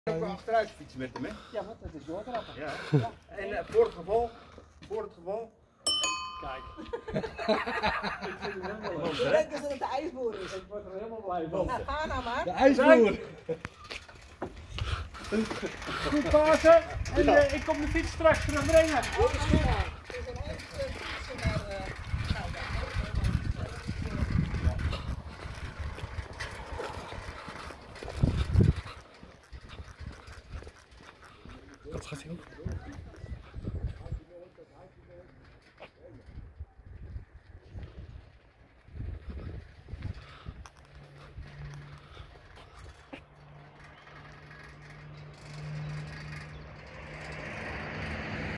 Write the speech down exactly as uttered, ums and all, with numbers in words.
Ik ook achteruit fietsen met hem, hè? Ja, want het is doortrappen. Ja. Ja. En uh, voor het geval, voor het geval. Kijk. Ik vind het helemaal leuk. Ik denk dat het de ijsboer is. Ik word er helemaal blij van. Nou, ga nou maar. De ijsboer! Goed Pasen. En uh, ik kom de fiets straks terugbrengen.